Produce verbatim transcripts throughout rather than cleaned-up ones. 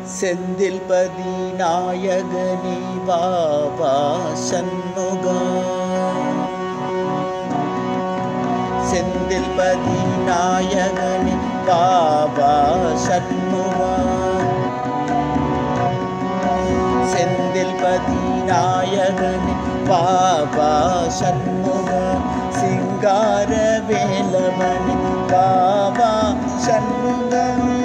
செந்தில்பதி நாயகனே பாபா சண்முகா. செந்தில்பதி நாயகனே பாபா சண்முகா. செந்தில்பதி நாயகனே பாபா சண்முகா. சிங்கார வேலவனே பாபா சண்முகா.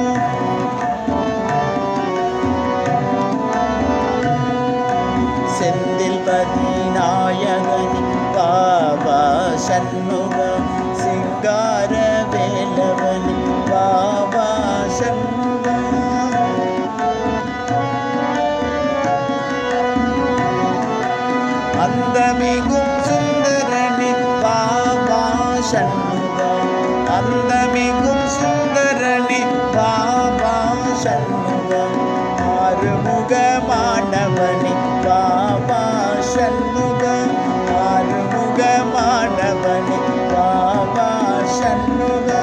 செந்தில்பதி நாயகனே பாபா சண்முகா. சிங்கார வேலவனே பாபா சண்முகா. அந்தமிகும் சுந்தரனே பாபா சண்முகா. அந்தமிகும் சுந்தரனே பாபா சண்முகா. ஆறுமுகமானவனே பாபா சண்முகா. ஆறுமுகமானவனே பாபா சண்முகா.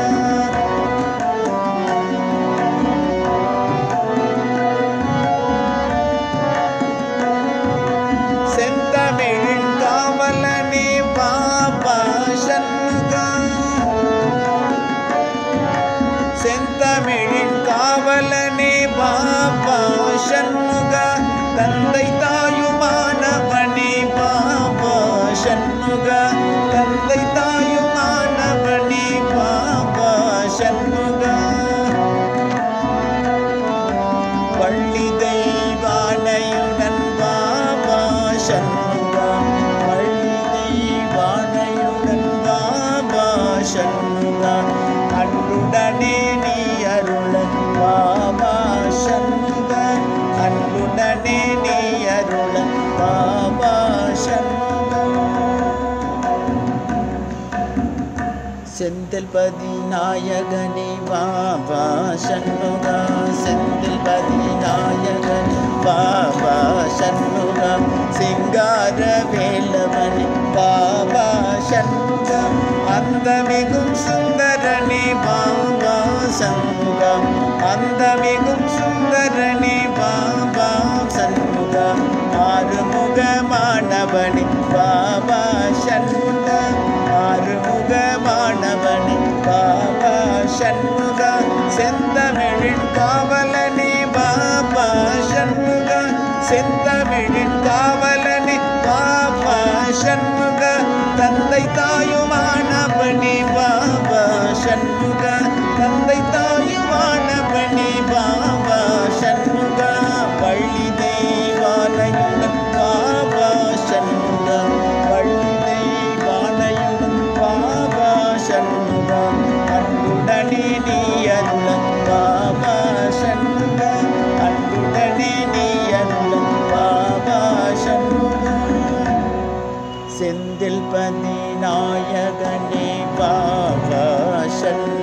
செந்தமிழின் காவலனே பாபா சண்முகா. செந்தமிழின் காவலனே பாபா சண்முகா. தந்தை தாயுமானவனே பாபா சண்முகா. தந்தை தாயுமானவனே பாபா சண்முகா. பள்ளி தெய்வானையுடன் பாபா சண்முகா. பள்ளி தெய்வானையுடன் பாபா சண்முகா. அன்புடனே நீ அருள பாபா சண்முகா. அன்புடனே நீ அருள பாபா சண்முகா. செந்தில்பதி நாயகனே பாபா சண்முகா. செந்தில்பதி நாயகனே பாபா சண்முகா. சிங்கார வேலவனே பாபா சண்முகா. அந்தமிகும் சுந்தரனே பாபா சண்முகா. அந்தமிகும் சுந்தரனே பாபா சண்முகா. ஆறுமுகமானவனே பாபா சண்முகா. ஆறுமுகமானவனே பாபா சண்முகா. செந்தமிழின் காவலனே பாபா சண்முகா. செந்தமிழின் காவலனே பாபா சண்முகா. தந்தை தாயுமானவனே பாபா சண்முகா. தந்தை தாயுமானவனே பாபா சண்முகா. பள்ளி தெய்வானையுடன் பாபா சண்முகா. பள்ளி தெய்வானையுடன் பாபா சண்முகா. அன்புடனே நீ அருள பாபா சண்முகா. அன்புடனே நீ அருள பாபா சண்முகா. செந்தில்பதி நாயகனே பாபா சண்முகா.